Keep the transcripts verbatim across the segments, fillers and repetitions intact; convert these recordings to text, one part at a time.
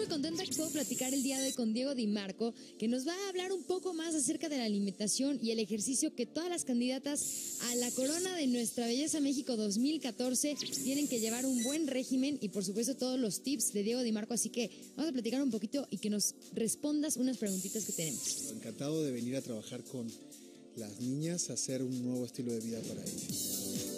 contenta que puedo platicar el día de hoy con Diego Di Marco, que nos va a hablar un poco más acerca de la alimentación y el ejercicio que todas las candidatas a la corona de Nuestra Belleza México dos mil catorce tienen que llevar un buen régimen y por supuesto todos los tips de Diego Di Marco. Así que vamos a platicar un poquito y que nos respondas unas preguntitas que tenemos. Encantado de venir a trabajar con las niñas, a hacer un nuevo estilo de vida para ellas.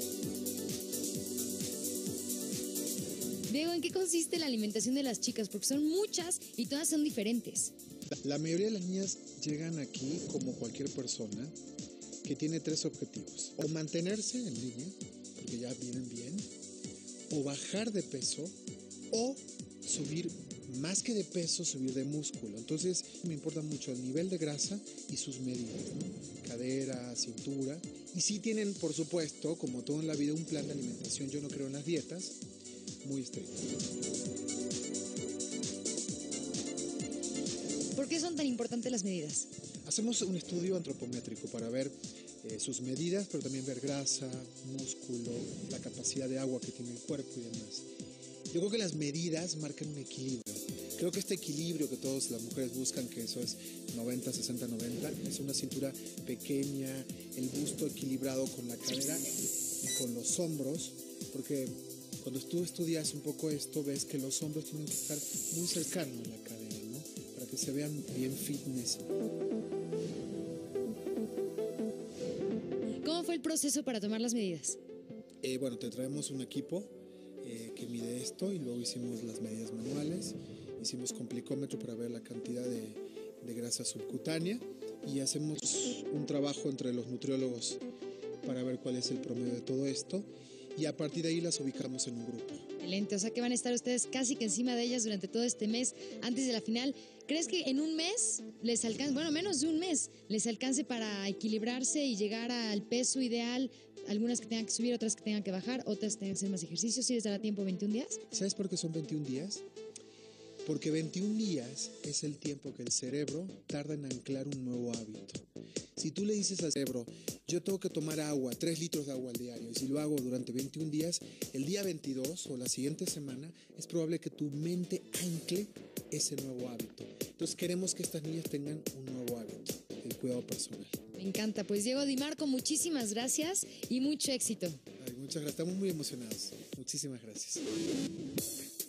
Diego, ¿en qué consiste la alimentación de las chicas? Porque son muchas y todas son diferentes. La mayoría de las niñas llegan aquí como cualquier persona que tiene tres objetivos. O mantenerse en línea, porque ya vienen bien, o bajar de peso, o subir más que de peso, subir de músculo. Entonces me importa mucho el nivel de grasa y sus medidas, ¿no? Cadera, cintura. Y sí tienen, por supuesto, como todo en la vida, un plan de alimentación. Yo no creo en las dietas, muy estricto. ¿Por qué son tan importantes las medidas? Hacemos un estudio antropométrico para ver eh, sus medidas, pero también ver grasa, músculo, la capacidad de agua que tiene el cuerpo y demás. Yo creo que las medidas marcan un equilibrio. Creo que este equilibrio que todas las mujeres buscan, que eso es noventa, sesenta, noventa, es una cintura pequeña, el busto equilibrado con la cadera y con los hombros, porque cuando tú estudias un poco esto, ves que los hombros tienen que estar muy cercanos a la cadera, ¿no? Para que se vean bien fitness. ¿Cómo fue el proceso para tomar las medidas? Eh, bueno, te traemos un equipo eh, que mide esto y luego hicimos las medidas manuales, hicimos con plicómetro para ver la cantidad de, de grasa subcutánea y hacemos un trabajo entre los nutriólogos para ver cuál es el promedio de todo esto. Y a partir de ahí las ubicamos en un grupo. Excelente, o sea que van a estar ustedes casi que encima de ellas durante todo este mes antes de la final. ¿Crees que en un mes les alcance, bueno, menos de un mes, les alcance para equilibrarse y llegar al peso ideal? Algunas que tengan que subir, otras que tengan que bajar, otras que tengan que hacer más ejercicios. ¿Sí les dará tiempo veintiún días? ¿Sabes por qué son veintiún días? Porque veintiún días es el tiempo que el cerebro tarda en anclar un nuevo hábito. Si tú le dices al cerebro, yo tengo que tomar agua, tres litros de agua al diario, y si lo hago durante veintiún días, el día veintidós o la siguiente semana, es probable que tu mente ancle ese nuevo hábito. Entonces queremos que estas niñas tengan un nuevo hábito, el cuidado personal. Me encanta. Pues Diego Di Marco, muchísimas gracias y mucho éxito. Ay, muchas gracias, estamos muy emocionados. Muchísimas gracias.